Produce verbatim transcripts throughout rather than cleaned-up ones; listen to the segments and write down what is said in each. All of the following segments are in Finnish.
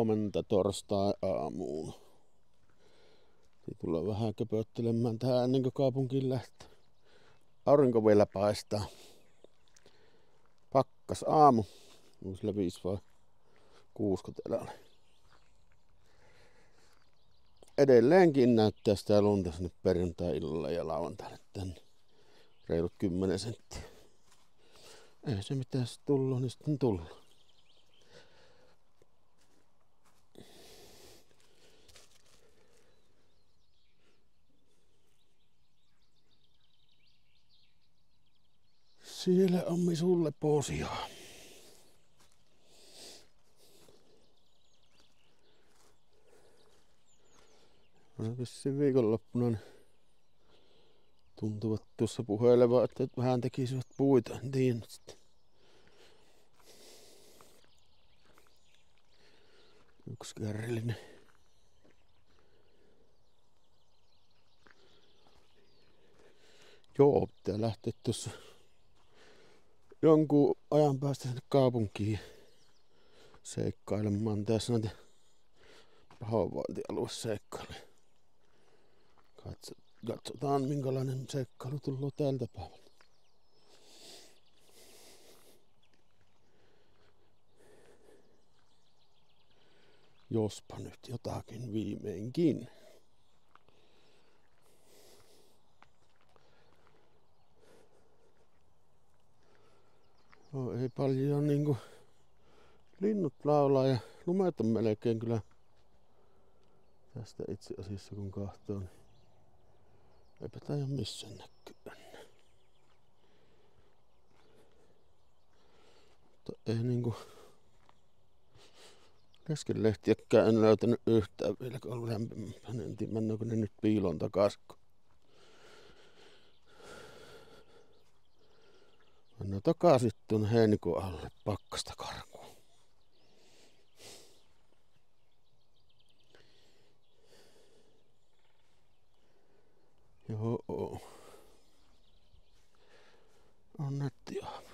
huomenta torstai-aamuun. Sitten tullaan vähän köpöttelemään tähän ennen kuin kaupunkiin lähtee. Aurinko vielä paistaa. Pakkas aamu. Onko sillä viisi vai kuusi täällä? Edelleenkin näyttää sitä lunta sinne perjantai-illalla ja lauantaille tänne. Reilut kymmenen senttiä. Ei se mitään se tullut, niin sitten tullut. Siellä on Misulle posiaa. Vissiin viikonloppuna niin tuntuvat tuossa puhelevan, että vähän tekisivät puita. En tiedä sitten. Yksi kärrillinen. Joo, pitää lähteä tuossa jonkun ajan päästä sinne kaupunkiin seikkailemaan. Tässä näitä pahoinvointialueseikkailuja. Katsotaan minkälainen seikkailu tulee tältä päivältä. Jospa nyt jotakin viimeinkin. No, ei paljon niinku linnut laulaa ja lumet on melkein kyllä tästä itse asiassa kun kahtoo, niin eipä taida missään näkyä. Mutta ei niinku leskenlehtiäkään en löytänyt yhtään vielä, kun on lämpimämpää. En tiedä, mennäänkö ne nyt piiloon takaisin. Mennään takaisin tuonne heinikuun alle pakkasta karkuun. Joo. On nätti aamu.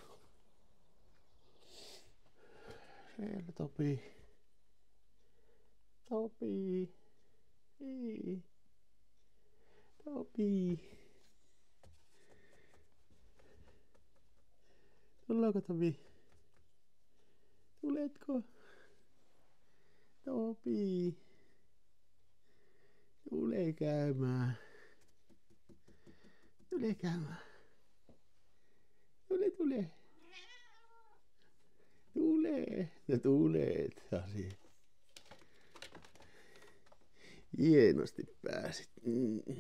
Siellä Topi. Topi. Hei. Topi. Tullaanko Topi? Tuletko? Topi. Tule käymään. Tule käymään. Tule, tule. Tule. No tulet. Asi. Hienosti pääsit. Mm.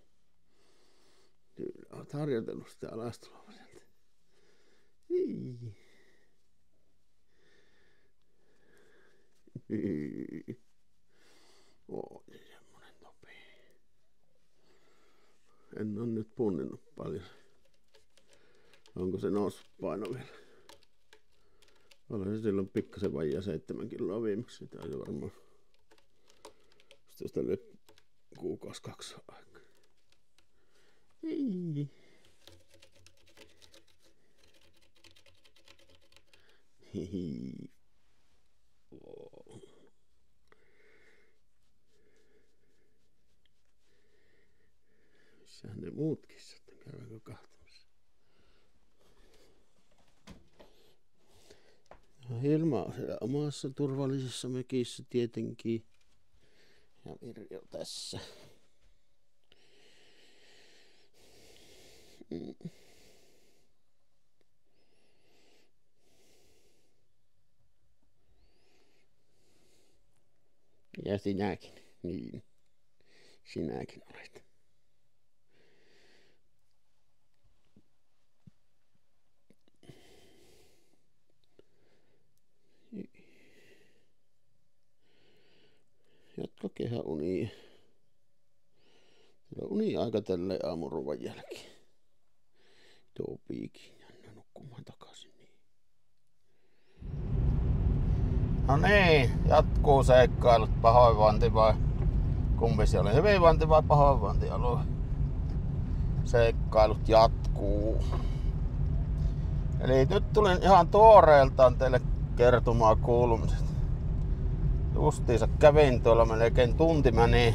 Kyllä olet harjoitellut sitä alastuloa sieltä. Hii. Hii. Oi, semmonen Topi. En oo nyt punninnut paljon. Onko se noussut paino vielä? Olen se silloin pikkasen vajaa seitsemän kiloa viimeksi. Sitä on varmaan. Sitten sitä oli kuukausi kaksi aikaa. Hei. Hihi. Oh. Missähän ne muutkin sitten käydäänkö kahtomassa? Hilma on siellä omassa turvallisessa mökissä tietenkin. Ja Virjo tässä. Mm. Ja sinäkin. Niin. Sinäkin olet. Jatko kehäunia. Siellä on uni-aika tälleen aamuruvan jälkeen. Topiikin. Jännä nukkumaan takaisin. Niin. No niin, jatkuu seikkailut. Pahoinvointi vai kumpi se oli? Hyvinvointi vai pahoinvointialue? Seikkailut jatkuu. Eli nyt tulin ihan tuoreeltaan teille kertomaan kuulumiset. Justiinsa kävin tuolla melkein tunti meni.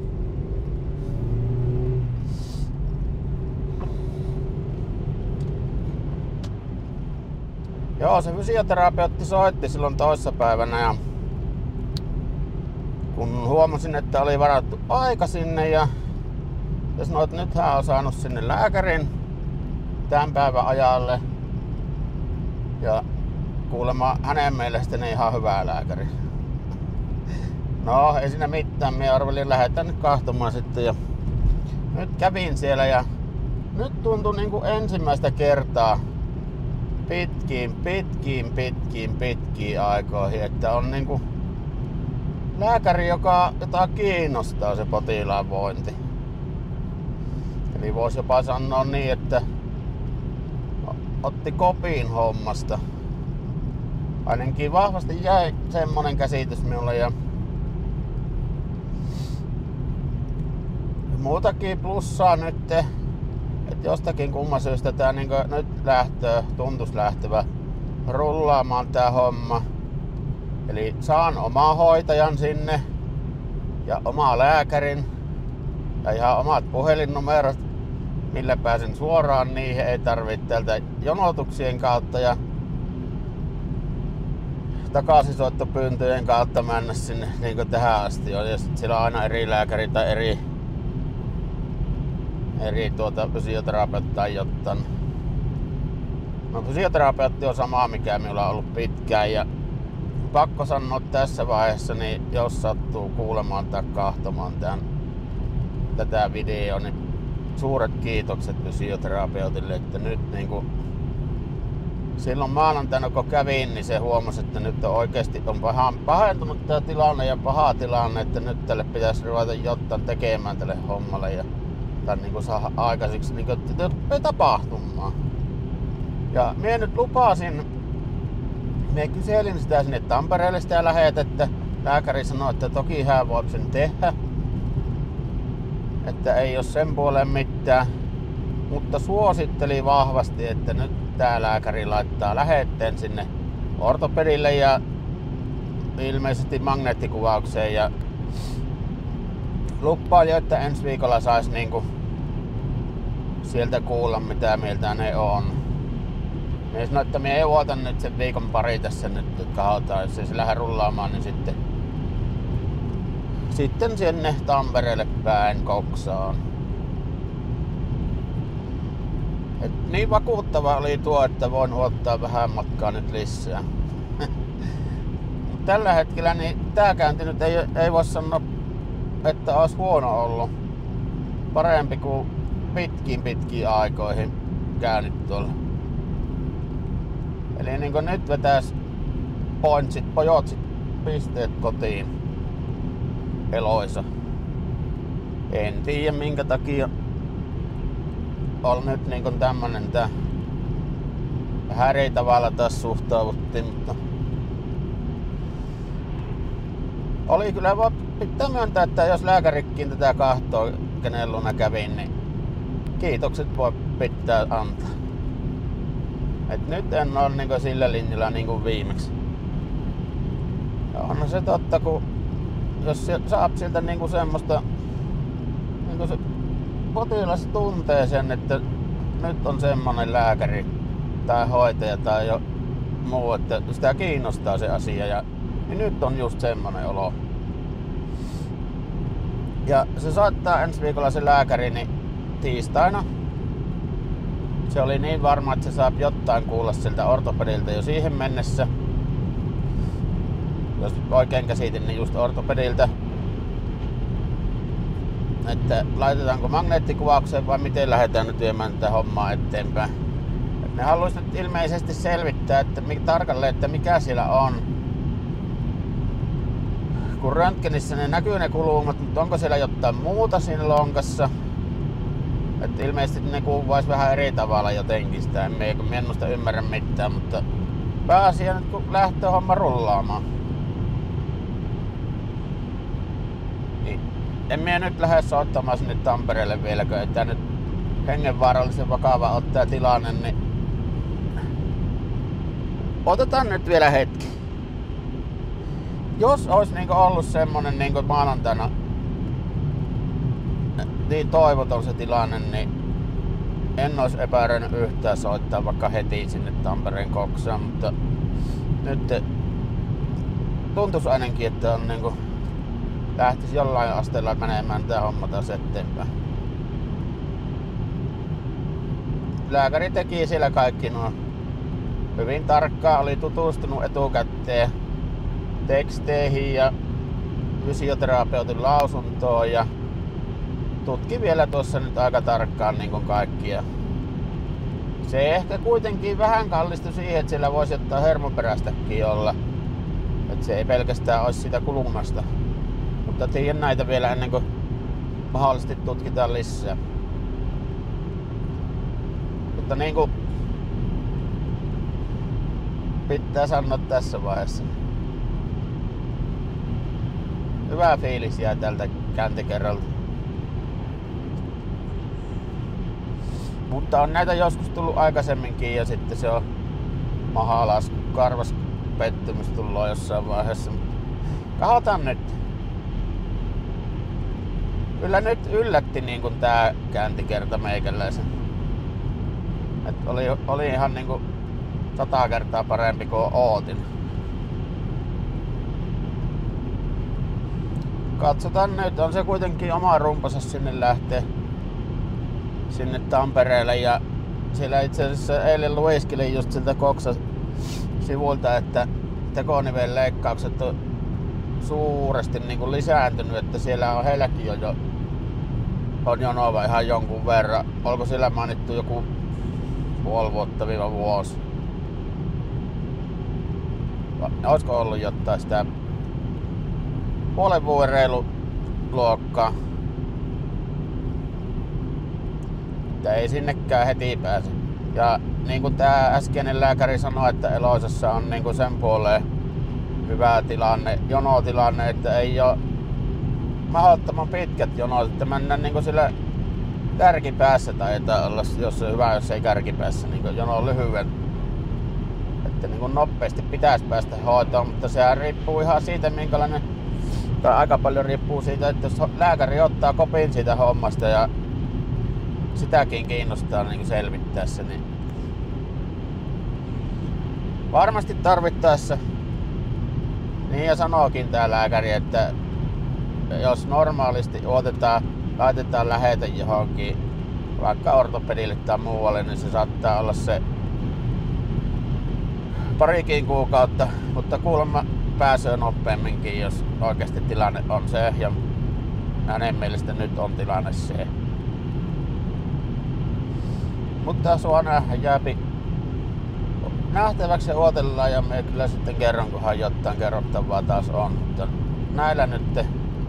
Joo, se fysioterapeutti soitti silloin toissapäivänä ja kun huomasin, että oli varattu aika sinne ja, ja sanoi, että nyt hän on saanut sinne lääkärin tämän päivän ajalle. Ja kuulemma hänen mielestäni ihan hyvä lääkäri. No, ei siinä mitään. Minä arvelin lähdetään nyt kahtomaan sitten. Ja nyt kävin siellä ja nyt tuntui niin kuin ensimmäistä kertaa pitkiin, pitkiin, pitkiin, pitkiin aikoihin, että on niin kuin lääkäri, joka, jota kiinnostaa se potilaan vointi. Eli voisi jopa sanoa niin, että otti kopin hommasta. Ainakin vahvasti jäi semmonen käsitys minulle ja muutakin plussaa nyt, että jostakin kumman syystä tää niinku nyt lähtee, tuntus lähtevä rullaamaan tää homma. Eli saan oman hoitajan sinne ja oma lääkärin ja ihan omat puhelinnumerot, millä pääsen suoraan niihin, ei tarvitse täältä jonotuksien kautta ja takaisinsoittopyyntöjen kautta mennä sinne niin kuin tähän asti. Ja sit siellä on aina eri lääkäri tai eri, eri tuota, fysioterapeutti tai jotain. No, fysioterapeutti on sama, mikä minulla on ollut pitkään ja pakko sanoa tässä vaiheessa, niin jos sattuu kuulemaan tai kahtomaan tämän, tätä videoa, niin suuret kiitokset fysioterapeutille, että nyt niinku silloin maanantaina kun kävin, niin se huomasi, että nyt on oikeasti on pahentunut tämä tilanne ja paha tilanne, että nyt tälle pitäisi ruveta jotain tekemään tälle hommalle ja tai niinku saada aikaiseksi niinku, että rupeaa tapahtumaan. Ja minä nyt lupasin, minä kyselin sitä sinne Tampereelle sitä lähetettä. Lääkäri sanoi, että toki hän voi sen tehdä. Että ei ole sen puoleen mitään. Mutta suositteli vahvasti, että nyt tää lääkäri laittaa lähetteen sinne ortopedille ja ilmeisesti magneettikuvaukseen. Ja luppaili, että ensi viikolla sais niinku sieltä kuulla mitä mieltä ne on. Minä sanoin, että minä odotan nyt sen viikon pari tässä nyt, että katsotaan, jos ei se lähde rullaamaan, niin sitten sitten sinne Tampereelle päin Koksaan. Et niin vakuuttava oli tuo, että voin ottaa vähän matkaa nyt lisää. Tällä hetkellä niin tää käynti nyt ei, ei voi sanoa, että olisi huono ollut. Parempi kuin pitkiin pitkiin aikoihin käynyt tuolla. Eli niin kuin nyt vetäis pointsit, pojotsit, pisteet kotiin eloisa. En tiedä minkä takia on nyt niin kuin tämmönen tää. Vähän eri tavalla taas suhtauduttiin, mutta oli kyllä vaan pitää myöntää, että jos lääkärikin tätä kahtoo, kenen luona kävin, niin kiitokset voi pitää antaa. Et nyt en ole niinku sillä linjalla niinku viimeksi. Ja on se totta, kun jos saa sieltä niinku semmoista, niinku se potilas tuntee sen, että nyt on semmonen lääkäri tai hoitaja tai jo muu, että sitä kiinnostaa se asia ja niin nyt on just semmonen olo. Ja se soittaa ensi viikolla se lääkäri niin tiistaina. Se oli niin varma, että se saa jotain kuulla siltä ortopediltä jo siihen mennessä. Jos oikein käsitin, niin just ortopediltä. Että laitetaanko magneettikuvaukseen vai miten lähdetään nyt viemään tätä hommaa eteenpäin. Et ne haluaisi nyt ilmeisesti selvittää, että tarkalleen, että mikä siellä on. Kun röntgenissä ne näkyy ne kulumat, mutta onko siellä jotain muuta siinä lonkassa? Et ilmeisesti ne kuvais vähän eri tavalla jotenkin sitä, en minusta ymmärrä mitään, mutta pääasia nyt kun lähtee homma rullaamaan. Niin. En minä nyt lähde soittamaan sinne Tampereelle vieläkö, että nyt hengenvaarallisen vakava on tää tilanne, niin otetaan nyt vielä hetki. jos olisi niinku ollut semmonen niinku maanantaina niin toivoton se tilanne, niin en olisi epäröinyt yhtään soittaa vaikka heti sinne Tampereen Koksaan, mutta nyt tuntuisi ainakin, että on niinku lähtisi jollain asteella menemään tää homma taas eteenpäin. Lääkäri teki siellä kaikki nuo hyvin tarkkaan, oli tutustunut etukäteen teksteihin ja fysioterapeutin lausuntoon ja tutki vielä tuossa nyt aika tarkkaan niin kuin kaikkia. Se ehkä kuitenkin vähän kallistui siihen, että siellä voisi ottaa hermoperäistäkin olla. Että se ei pelkästään olisi sitä kulumasta. Mutta tiedän näitä vielä ennen kuin mahdollisesti tutkitaan lisää. Mutta niin kuin pitää sanoa tässä vaiheessa. Hyvä fiilis jää tältä käyntikerralta. Mutta on näitä joskus tullut aikaisemminkin ja sitten se on mahalasku, karvas pettymys tullut jossain vaiheessa. Katsotaan nyt. Kyllä nyt yllätti niin kuin tää käyntikerta meikäläisen. Et oli, oli ihan niin kuin sata kertaa parempi kuin ootin. Katsotaan nyt, on se kuitenkin oma rumpansa sinne lähtee. Sinne Tampereelle ja siellä itse asiassa eilen lueskelin just siltä Koksa sivulta, että tekoniven leikkaukset on suuresti niin kuin lisääntynyt, että siellä on heilläkin jo, jo on jonoa ihan jonkun verran. Olko siellä mainittu joku puoli vuotta viiva vuosi? Olisiko ollut jotain sitä puolen vuoden reilu luokkaa? Että ei sinnekään heti pääse. Ja niin kuin tää äskeinen lääkäri sanoi, että Eloisassa on niin kuin sen puoleen hyvä tilanne, jonotilanne, että ei ole mahdottoman pitkät jonot, että mennään niin kuin sillä kärkipäässä taitaa olla, jos se hyvä, jos ei kärkipäässä, niin kuin jono lyhyen. Että niin kuin nopeasti pitäisi päästä hoitoon, mutta sehän riippuu ihan siitä, minkälainen, tai aika paljon riippuu siitä, että jos lääkäri ottaa kopin siitä hommasta ja sitäkin kiinnostaa niin selvittää se, niin varmasti tarvittaessa, niin ja sanookin tää lääkäri, että jos normaalisti otetaan, laitetaan lähete johonkin, vaikka ortopedille tai muualle, niin se saattaa olla se parikin kuukautta, mutta kuulemma pääsee nopeamminkin, jos oikeasti tilanne on se, ja hänen mielestä nyt on tilanne se. Mutta sua jääpi nähtäväksi ja odotellaan ja me kyllä sitten kerron, kunhan jotain kerrottavaa taas on. Mutta näillä nyt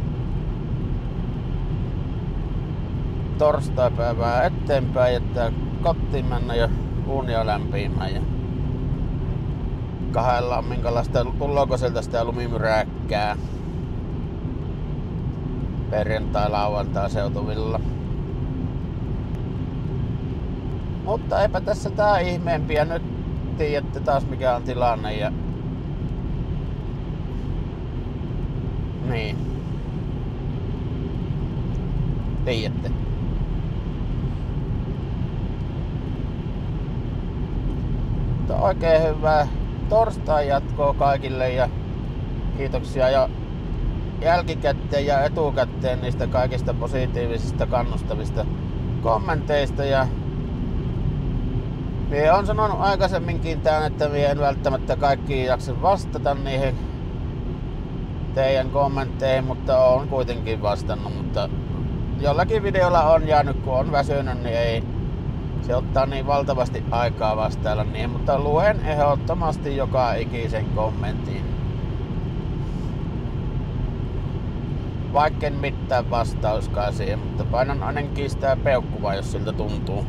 torstaipäivää eteenpäin, että kotiin mennä ja uunia lämpiämään ja kahdellaan minkälaista, tullaanko sieltä sitä lumimyrääkkää perjantai lauantai seutuvilla. Mutta eipä tässä tää ihmeempiä, nyt tiedätte taas mikä on tilanne ja niin tiedätte. Mutta oikein hyvää torstai jatkoa kaikille ja kiitoksia jo jälkikäteen ja etukäteen niistä kaikista positiivisista kannustavista kommenteista ja mie on sanonut aikaisemminkin tämän, että mie en välttämättä kaikkiin jaksa vastata niihin teidän kommentteihin, mutta on kuitenkin vastannut, mutta jollakin videolla on jäänyt, kun on väsynyt, niin ei se ottaa niin valtavasti aikaa vastailla niihin, mutta luen ehdottomasti joka ikisen kommentin. Vaikken mitään vastauskaan siihen, mutta painan ainakin sitä peukkuvaa, jos siltä tuntuu.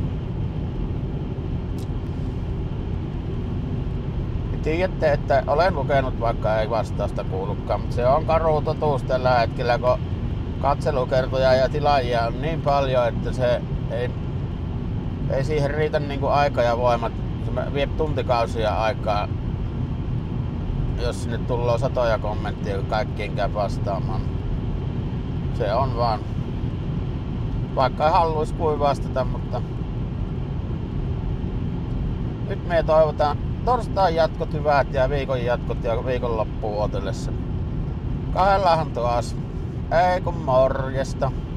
Tiedätte, että olen lukenut, vaikka ei vastausta kuulukaan, mutta se on karu totuus tällä hetkellä, kun katselukertoja ja tilaajia on niin paljon, että se ei, ei siihen riitä niin kuin aika ja voimat. Se vie tuntikausia aikaa jos sinne tulee satoja kommentteja, kun kaikkien käy vastaamaan. Se on vaan. Vaikka ei haluaisi kuin vastata, mutta nyt me toivotaan torstain jatkot hyvät ja viikon jatkot ja viikonloppuun odotellessa. Kahdellahan taas. Ei kun morjesta.